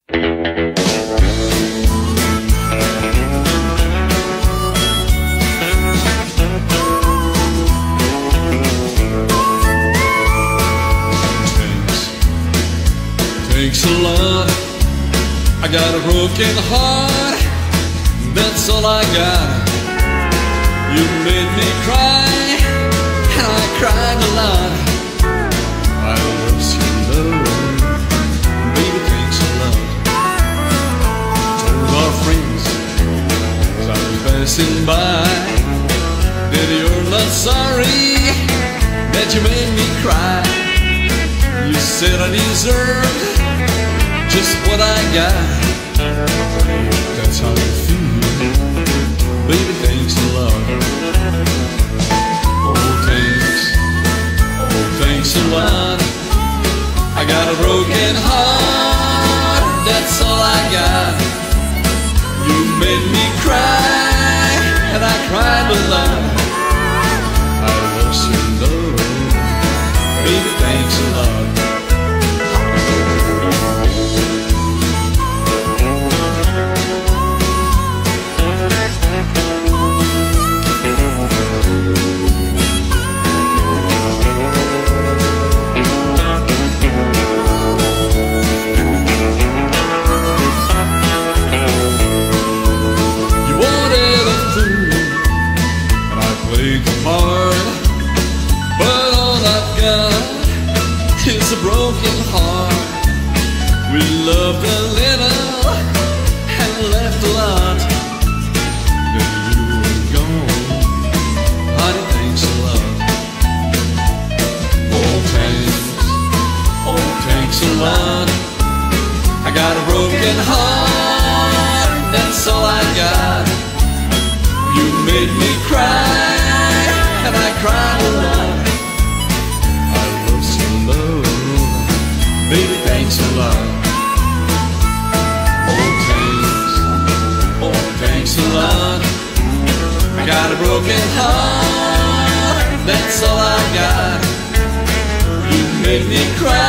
Takes a lot. I got a broken heart, that's all I got. You made me cry, and I cried a lot. I lost your love, baby, thanks a lot. Told our friends as I was passing by that you're not sorry that you made me cry. You said I deserved just what I got. That's how you feel, baby, thanks a lot. Thanks a lot. I got a broken heart, that's all I got. You made me cry, and I cried a lot. I lost your love, baby, thanks a lot. It's a broken heart. We loved a little and left a lot. Then you were gone, honey, thanks a lot. Oh thanks a lot. I got a broken heart, that's all I got. You made me cry, and I cried a lot. Baby, thanks a lot. Oh, thanks a lot. I got a broken heart, that's all I got. You made me cry,